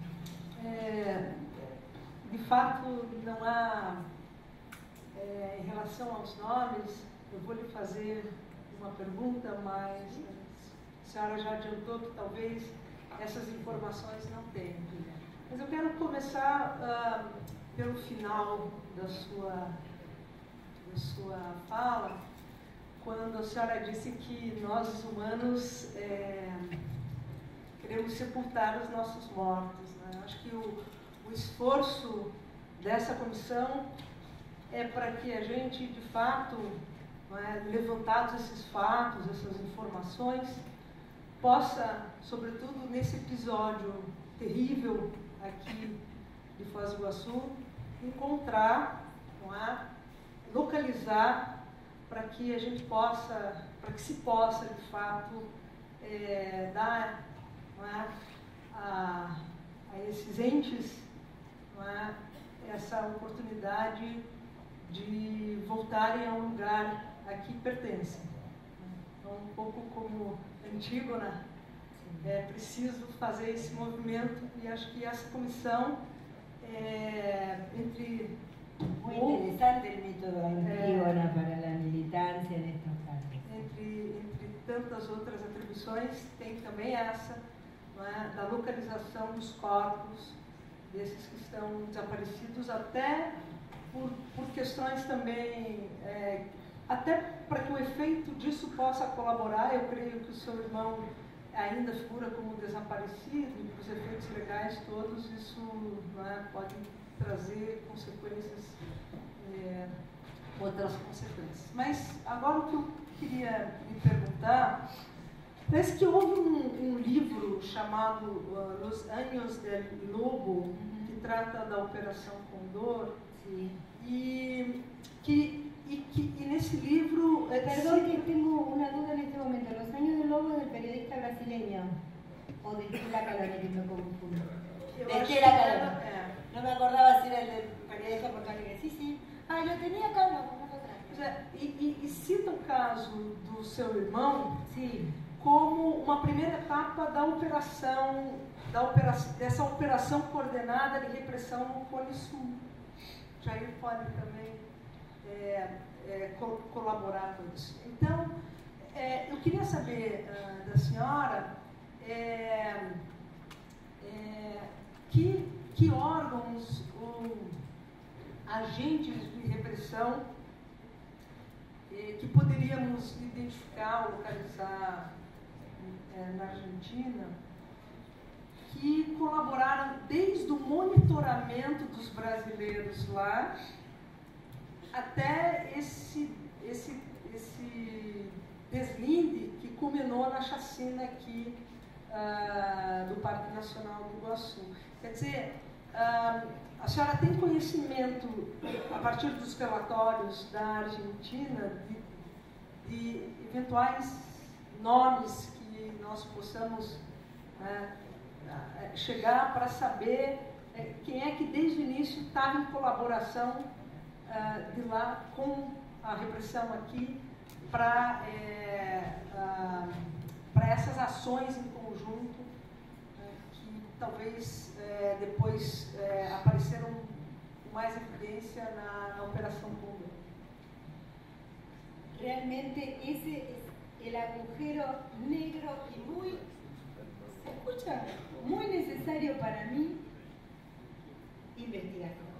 É, de fato, não há, é, em relação aos nomes, eu vou lhe fazer uma pergunta, mas a senhora já adiantou que talvez essas informações não tenham. Mas eu quero começar uh, pelo final da sua, da sua fala, quando a senhora disse que nós, os humanos, é, queremos sepultar os nossos mortos, né? Acho que o, o esforço dessa comissão é para que a gente, de fato, né, levantados esses fatos, essas informações, possa, sobretudo nesse episódio terrível aqui de Foz do Iguaçu, encontrar, não é, localizar, para que a gente possa, para que se possa, de fato, é, dar, não é, a, a esses entes, não é, essa oportunidade de voltarem a um lugar a que pertencem. Então, um pouco como Antígona, é preciso fazer esse movimento, e acho que essa comissão, é, entre... Muy interesante el método Antígona é, para a militância nestes casos. Entre, entre tantas outras atribuições, tem também essa, não é, da localização dos corpos desses que estão desaparecidos, até por, por questões também, é, até para que o efeito disso possa colaborar. Eu creio que o seu irmão ainda figura como desaparecido, e para os efeitos legais todos, isso, não é, pode trazer consequências, é, outras consequências. Mas agora o que eu queria lhe perguntar, parece que houve um, um livro chamado uh, Los Años del Lobo, uhum, que trata da Operação Condor, sim, e que Y, y, y en ese libro... Eh, Perdón, sí, que tengo una duda en este momento. ¿Los años del lobo del periodista brasileño? ¿O de Estela Caloni, que me confundo? De Estela Caloni. É. No me acordaba si era el del periodista por Caloni. Sí, sí. Ah, yo tenía acá, no, no lo traje. E, e, e cita o caso do seu irmão, sim, como uma primeira etapa da operação, da operação, dessa operação coordenada de repressão no Cone Sul. Jair pode também É, é, col colaborar com isso. Então, é, eu queria saber uh, da senhora é, é, que, que órgãos ou agentes de repressão é, que poderíamos identificar, localizar é, na Argentina, que colaboraram desde o monitoramento dos brasileiros lá até esse, esse, esse deslinde que culminou na chacina aqui uh, do Parque Nacional do Iguaçu. Quer dizer, uh, a senhora tem conhecimento, a partir dos relatórios da Argentina, de, de eventuais nomes que nós possamos uh, chegar para saber uh, quem é que desde o início estava em colaboração uh, de lá com a repressão aqui para é, uh, para essas ações em conjunto uh, que talvez uh, depois uh, apareceram com mais evidência na, na Operação Condor. Realmente ese es el agujero negro y muy, ¿se escucha? Muy necesario para mí, investigación.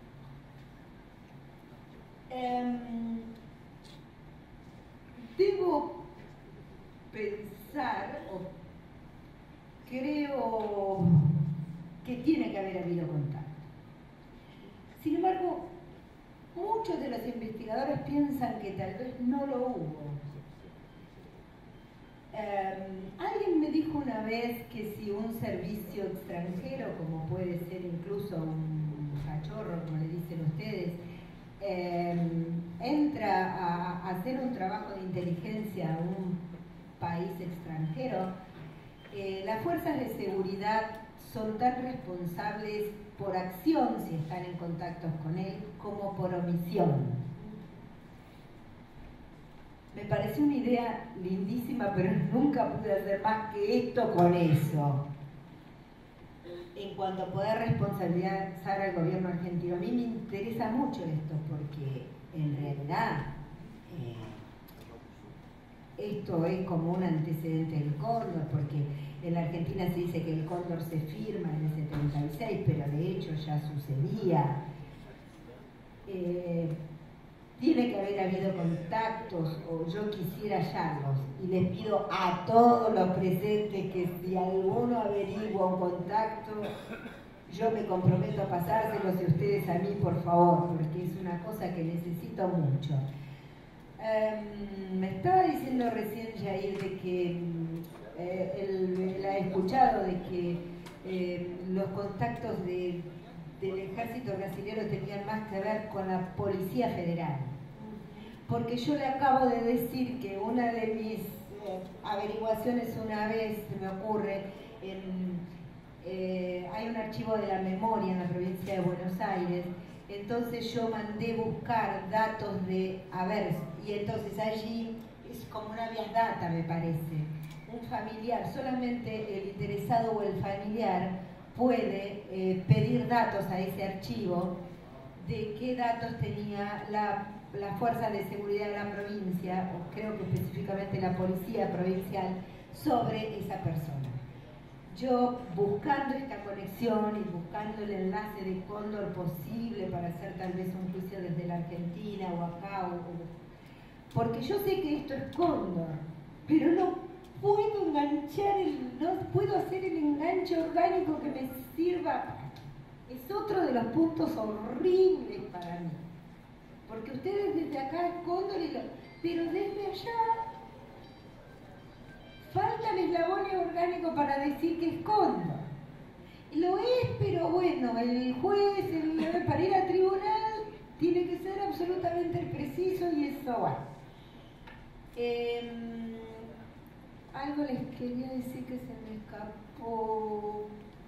Um, debo pensar, o creo que tiene que haber habido contacto. Sin embargo, muchos de los investigadores piensan que tal vez no lo hubo. Um, alguien me dijo una vez que si un servicio extranjero, como puede ser incluso un cachorro, como le dicen ustedes, eh, entra a, a hacer un trabajo de inteligencia a un país extranjero, eh, las fuerzas de seguridad son tan responsables por acción, si están en contacto con él, como por omisión. Me pareció una idea lindísima, pero nunca pude hacer más que esto con eso. En cuanto a poder responsabilizar al gobierno argentino, a mí me interesa mucho esto, porque en realidad eh, esto es como un antecedente del Cóndor, porque en la Argentina se dice que el Cóndor se firma en el setenta y seis, pero de hecho ya sucedía. Eh, Tiene que haber habido contactos, o yo quisiera hallarlos, y les pido a todos los presentes que si alguno averigua un contacto, yo me comprometo a pasárselos y ustedes a mí, por favor, porque es una cosa que necesito mucho. Um, me estaba diciendo recién Jair de que eh, él, él ha escuchado de que eh, los contactos de, del ejército brasileño tenían más que ver con la Policía Federal. Porque yo le acabo de decir que una de mis eh, averiguaciones una vez, se me ocurre, en, eh, hay un archivo de la memoria en la provincia de Buenos Aires, entonces yo mandé buscar datos de, a ver, y entonces allí es como una vías data, me parece, un familiar, solamente el interesado o el familiar puede eh, pedir datos a ese archivo de qué datos tenía la la Fuerza de Seguridad de la provincia, o creo que específicamente la Policía Provincial, sobre esa persona. Yo, buscando esta conexión y buscando el enlace de Cóndor posible para hacer tal vez un juicio desde la Argentina o acá, o, o, porque yo sé que esto es Cóndor, pero no puedo enganchar, el, no puedo hacer el enganche orgánico que me sirva. Es otro de los puntos horribles para mí. Porque ustedes desde acá es Cóndor, y lo, pero desde allá faltan eslabones orgánicos para decir que es Cóndor. Lo es, pero bueno, el juez, el, para ir al tribunal, tiene que ser absolutamente preciso y eso va. Eh, algo les quería decir que se me escapó.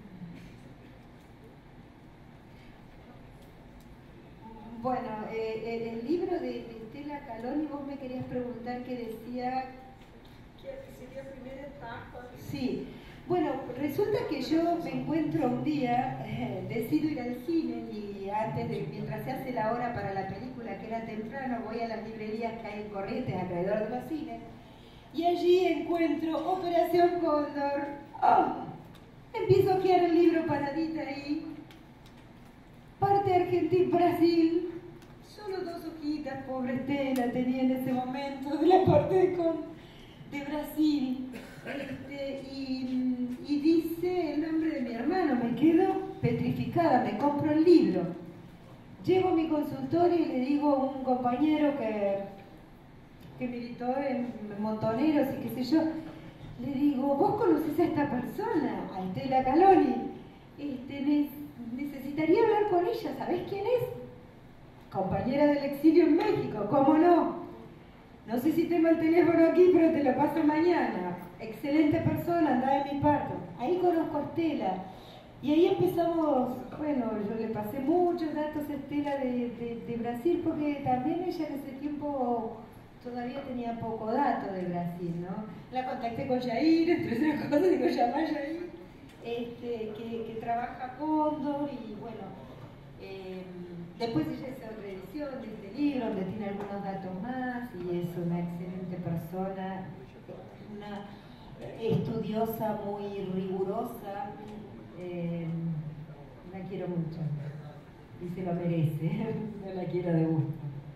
Bueno, eh, el libro de, de Estela Caloni, vos me querías preguntar que decía... Que sería primera etapa. Sí. Bueno, resulta que yo me encuentro un día, eh, decido ir al cine y antes de, mientras se hace la hora para la película, que era temprano, voy a las librerías que hay en Corrientes alrededor de los cines y allí encuentro Operación Cóndor. ¡Oh! Empiezo a ojear el libro paradita ahí. Parte Argentina, Brasil. Solo dos hojitas, pobre Estela, tenía en ese momento de la parte de, con, de Brasil. Este, y, y dice el nombre de mi hermano, me quedo petrificada, me compro el libro. Llevo mi consultorio y le digo a un compañero que, que militó en Montoneros y qué sé yo, le digo, ¿vos conocés a esta persona? A Estela Caloni. Este, ne necesitaría hablar con ella, ¿sabés quién es? Compañera del exilio en México, ¿cómo no? No sé si tengo el teléfono aquí, pero te lo paso mañana. Excelente persona, anda de mi parte. Ahí conozco a Estela. Y ahí empezamos, bueno, yo le pasé muchos datos a Estela de, de, de Brasil, porque también ella en ese tiempo todavía tenía poco dato de Brasil, ¿no? La contacté con Jair, entre otras cosas, digo, llamá a Jair, este, que, que trabaja Cóndor, y bueno, eh, después ella hizo otra edición de este libro, donde tiene algunos datos más, y es una excelente persona, una estudiosa muy rigurosa. Eh, la quiero mucho y se lo merece, no la quiero de gusto.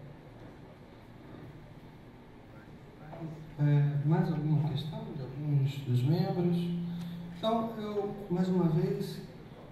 Uh, mais alguma questão de alguns dos membros? Então, eu, mais uma vez,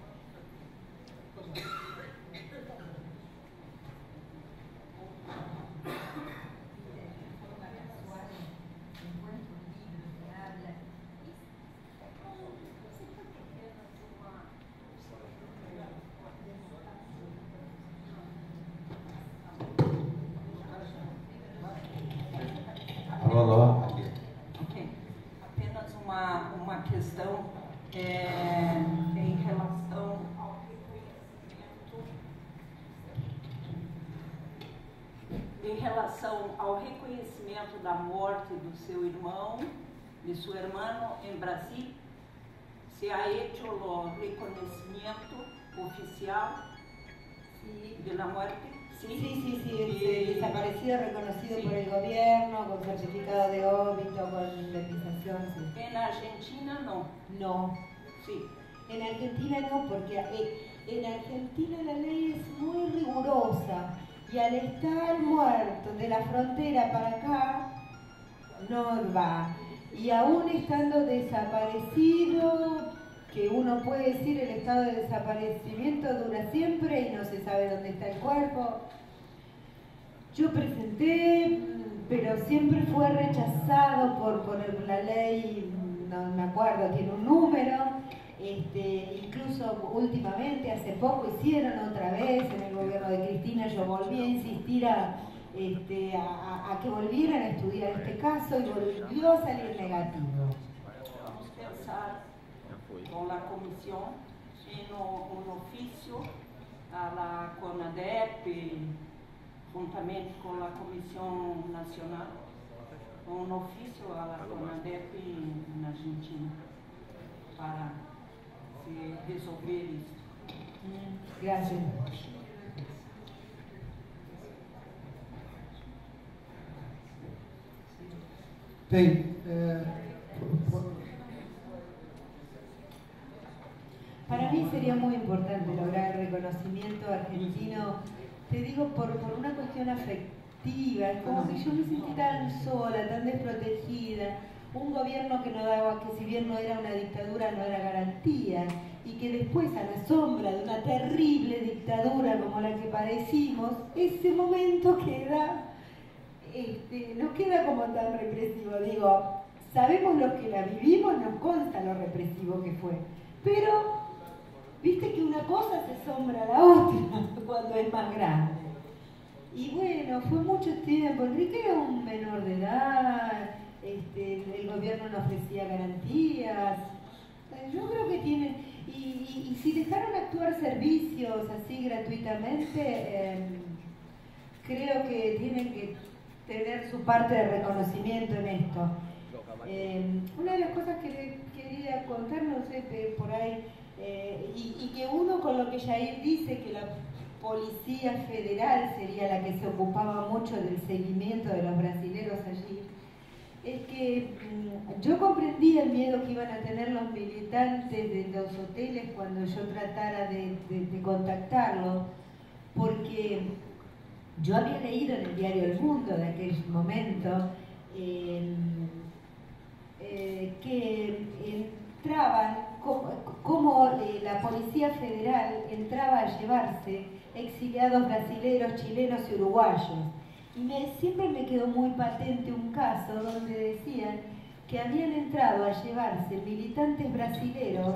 Ok. Apenas uma, uma questão é, em relação ao reconhecimento, em relação ao reconhecimento da morte do seu irmão, de su hermano em Brasil, se ha hecho o reconhecimento oficial Sí. de la muerte. Sí, sí, sí, sí, es Y- desaparecido, reconocido Sí. por el gobierno, con certificado de óbito, con indemnización, sí. En Argentina no. No, Sí. en Argentina no, porque eh, en Argentina la ley es muy rigurosa y al estar muerto de la frontera para acá, no va. Y aún estando desaparecido, que uno puede decir el estado de desaparecimiento dura siempre y no se sabe dónde está el cuerpo. Yo presenté, pero siempre fue rechazado por, por la ley, no me acuerdo, tiene un número. Este, incluso últimamente, hace poco, hicieron otra vez en el gobierno de Cristina, yo volví a insistir a, este, a, a, a que volvieran a estudiar este caso y volvió a salir negativo. Vamos pensar con la comisión en un oficio a la CONADEP, juntamente con la Comisión Nacional, un oficio a la CONADEP en Argentina para se resolver esto. Gracias. bem, é, Para mí sería muy importante lograr el reconocimiento argentino, te digo, por, por una cuestión afectiva, es como que yo me sentí tan sola, tan desprotegida, un gobierno que no daba, que si bien no era una dictadura, no era garantía, y que después, a la sombra de una terrible dictadura como la que padecimos, ese momento queda, este, no queda como tan represivo. Digo, sabemos los que la vivimos, nos consta lo represivo que fue, pero viste que una cosa se sombra a la otra cuando es más grande. Y bueno, fue mucho tiempo. Enrique era un menor de edad, este, el gobierno no ofrecía garantías. Yo creo que tienen, y, y, y si dejaron actuar servicios así gratuitamente, eh, creo que tienen que tener su parte de reconocimiento en esto. Eh, una de las cosas que le quería contar, no sé, por ahí, eh, y, y que uno con lo que Jair dice, que la Policía Federal sería la que se ocupaba mucho del seguimiento de los brasileros allí, es que mmm, yo comprendí el miedo que iban a tener los militantes de los hoteles cuando yo tratara de, de, de contactarlos, porque yo había leído en el diario El Mundo de aquel momento eh, eh, que entraban, como, como eh, la Policía Federal entraba a llevarse exiliados brasileños, chilenos y uruguayos. Y me, siempre me quedó muy patente un caso donde decían que habían entrado a llevarse militantes brasileros,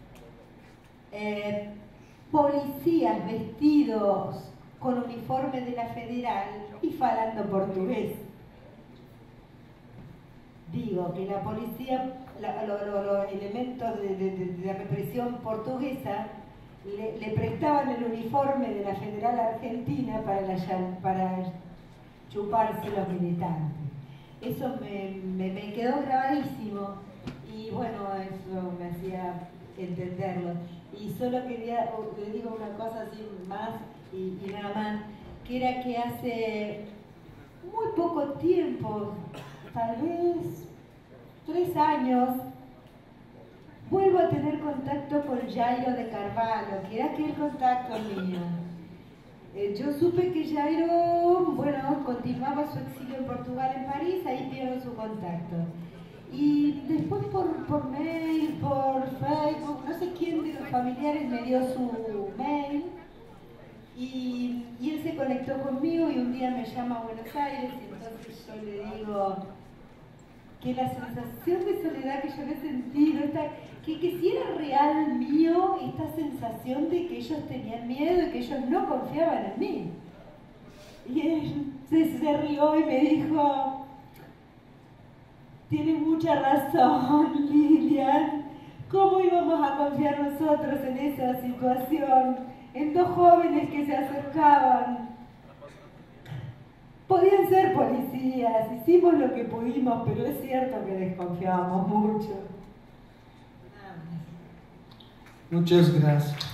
eh, policías vestidos con uniforme de la Federal y falando portugués. Digo que la policía, la, lo, lo, los elementos de, de, de, de represión portuguesa le, le prestaban el uniforme de la Federal Argentina para, la, para chuparse los militantes. Eso me, me, me quedó grabadísimo y bueno, eso me hacía entenderlo. Y solo quería, le digo una cosa así más y, y nada más, que era que hace muy poco tiempo, tal vez tres años, vuelvo a tener contacto con Jairo de Carvalho, que era aquel contacto mío. Eh, yo supe que Jairo, bueno, continuaba su exilio en Portugal, en París, ahí pierdo su contacto. Y después por, por mail, por Facebook, no sé quién de los familiares me dio su mail, y, y él se conectó conmigo y un día me llama a Buenos Aires y entonces yo le digo que la sensación de soledad que yo había sentido, esta, que, que si era real mío esta sensación de que ellos tenían miedo y que ellos no confiaban en mí. Y él se, se rió y me dijo, tienes mucha razón, Lilian, ¿cómo íbamos a confiar nosotros en esa situación? En dos jóvenes que se acercaban. Podían ser policías, hicimos lo que pudimos, pero es cierto que desconfiábamos mucho. Muchas gracias.